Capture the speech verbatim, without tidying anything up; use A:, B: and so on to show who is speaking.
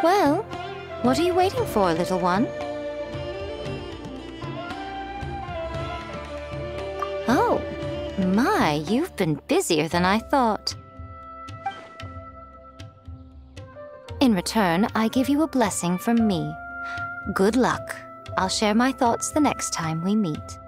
A: Well, what are you waiting for, little one? Oh, my, you've been busier than I thought. In return, I give you a blessing from me. Good luck. I'll share my thoughts the next time we meet.